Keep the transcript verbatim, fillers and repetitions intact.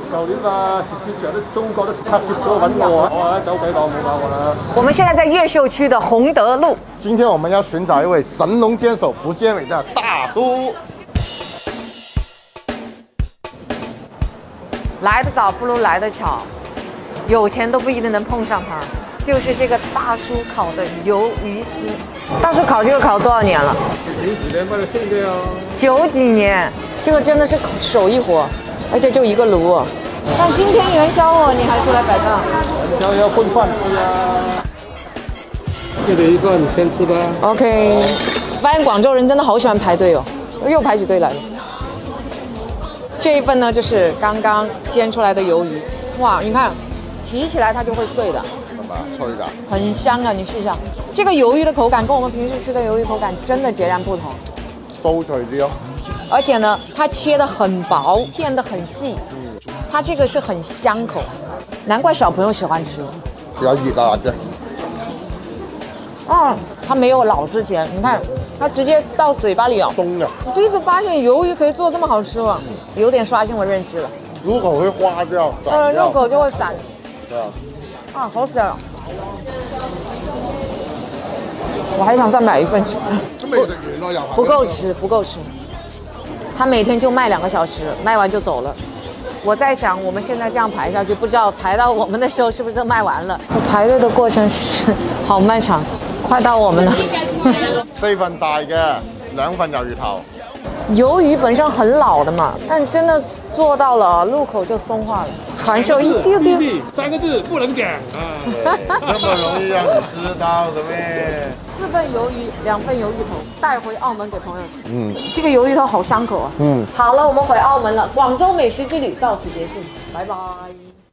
舊年啊，時節上啲中國都黑色都揾我，我喺走幾檔冇搞過啦。 我们现在在越秀区的洪德路。 今天我们要寻找一位神龙见首不见尾的大叔。 来得早不如来得巧，有钱都不一定能碰上他。就是这个大叔烤的鱿鱼丝，大叔烤这个烤多少年了？ 九幾年賣到升嘅啊！ 九几年，这个真的是手艺活，而且就一个炉。但今天元宵哦，你还出来摆档？ 元宵要混饭吃啊！这里一个你先吃吧。 OK。发现广州人真的好喜欢排队哦，又排起队来了。这一份呢，就是刚刚煎出来的鱿鱼，哇，你看，提起来它就会碎的。 脆的， 很香啊！你试一下，这个鱿鱼的口感跟我们平时吃的鱿鱼口感真的截然不同， 酥脆啲哦。 而且呢，它切的很薄，片的很细，它这个是很香口，难怪小朋友喜欢吃。 比较熱辣嘅。 嗯，它没有老之前，你看它直接到嘴巴里哦， 鬆嘅。 我第一次發現魷魚可以做這麼好吃哦，有點刷新我認知了。 入口會花掉， 呃，入口就會散。 對啊。 啊，好死了！我还想再买一份吃，不够吃，不够吃。他每天就卖两个小时，卖完就走了。我在想，我们现在这样排下去，不知道排到我们的时候是不是就卖完了？排队的过程是好漫长，快到我们了。 四份大嘅，兩份魷魚頭。 鱿魚本身很老的嘛，但真的做到了，入口就松化了。传授一丢丢， 三个字不能讲啊！ 这么容易让你知道的咩？ 四份鱿鱼，两份鱿鱼头，带回澳门给朋友吃。嗯，这个鱿鱼头好香口啊。嗯，好了，我们回澳门了。广州美食之旅到此结束，拜拜。